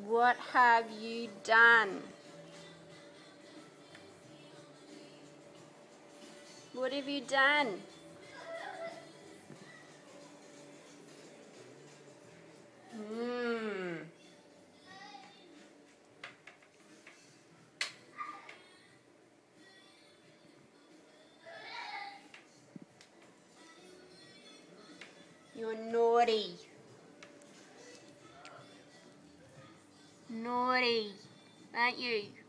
What have you done? What have you done? You're naughty. Naughty, aren't you?